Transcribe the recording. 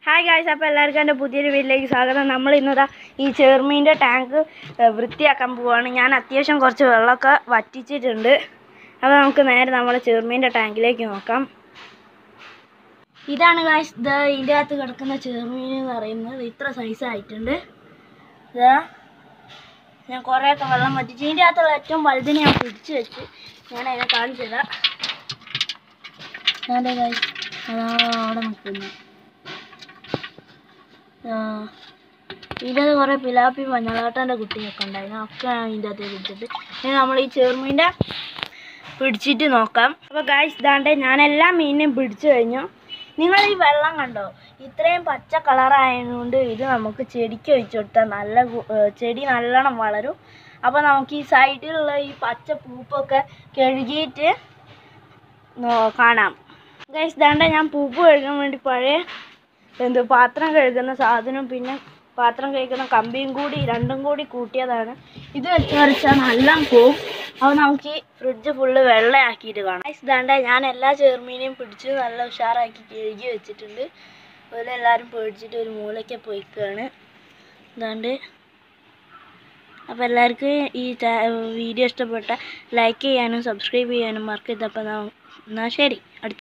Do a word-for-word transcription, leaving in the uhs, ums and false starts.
Hi guys, അപ്പോൾ എല്ലാവർക്കും എൻ്റെ പുതിയൊരു വീട്ടിലേക്ക് സ്വാഗതം. നമ്മൾ ഇന്നതാ ഈ ചെറുമീൻ്റെ ടാങ്ക് വൃത്തിയാക്കാൻ പോവുകയാണ്. ഞാൻ അത്യാവശ്യം കുറച്ച് വെള്ളമൊക്കെ വറ്റിച്ചിട്ടുണ്ട്. അപ്പോൾ നമുക്ക് നേരെ നമ്മളെ ചെറുമീൻ്റെ ടാങ്കിലേക്ക് നോക്കാം. ഇതാണ് ഗായ്സ്, ഇത് ഇതിൻ്റെ അകത്ത് കിടക്കുന്ന ചെറുമീൻ എന്ന് പറയുന്നത്. ഇത്ര സൈസായിട്ടുണ്ട്. ഇതാ ഞാൻ കുറേയൊക്കെ വെള്ളം വറ്റിച്ച് ഇതിൻ്റെ അകത്തുള്ള ഏറ്റവും വലുതിനെ ഞാൻ പിടിച്ച് വെച്ച് ഞാൻ അതിനെ കാണിച്ചു തരാം. അതെ ഗായ്സ്, അതാ അവിടെ നിൽക്കുന്നു. ഇതിൻ്റെ അത് കുറേ പിലാപ്പി മഞ്ഞളാട്ടൻ്റെ കുട്ടിയൊക്കെ ഉണ്ടായിരുന്നു. ഒക്കെ ഇതിൻ്റെ അകത്ത് പിടിച്ചിട്ട് ഇനി നമ്മൾ ഈ ചെറുമീൻ്റെ പിടിച്ചിട്ട് നോക്കാം. അപ്പോൾ ഗായ്സ്, ഇതാണ്ട് ഞാൻ എല്ലാ മീനിനെയും പിടിച്ചു കഴിഞ്ഞു. നിങ്ങൾ ഈ വെള്ളം കണ്ടോ? ഇത്രയും പച്ച കളറായതുകൊണ്ട് ഇത് നമുക്ക് ചെടിക്ക് ഒഴിച്ചു കൊടുത്താൽ നല്ല ചെടി നല്ലോണം വളരും. അപ്പോൾ നമുക്ക് ഈ സൈഡിലുള്ള ഈ പച്ച പൂപ്പൊക്കെ കഴുകിയിട്ട് കാണാം. ഗായ്സ്, ഇതാണ്ട് ഞാൻ പൂപ്പ് കഴുകാൻ വേണ്ടി പഴയ എന്ത് പാത്രം കഴുകുന്ന സാധനം പിന്നെ പാത്രം കഴുകുന്ന കമ്പിയും കൂടി രണ്ടും കൂടി കൂട്ടിയതാണ്. ഇത് വെച്ച് വരച്ചാൽ നല്ല പോവും. അപ്പോൾ നമുക്ക് ഈ ഫ്രിഡ്ജ് ഫുള്ള് വെള്ളയാക്കിയിട്ട് കാണാം. ഇതാണ്ട് ഞാൻ എല്ലാ ചെറുമീനെയും പിടിച്ച് നല്ല ഉഷാറാക്കി കഴുകി വെച്ചിട്ടുണ്ട്. അതുപോലെ എല്ലാവരും പേടിച്ചിട്ട് ഒരു മൂലയ്ക്ക് പോയിക്കുകയാണ്. ഇതാണ്ട് അപ്പോൾ എല്ലാവർക്കും ഈ വീഡിയോ ഇഷ്ടപ്പെട്ട ലൈക്ക് ചെയ്യാനും സബ്സ്ക്രൈബ് ചെയ്യാനും മറക്കരുത്. അപ്പോൾ എന്നാൽ ശരി, അടുത്ത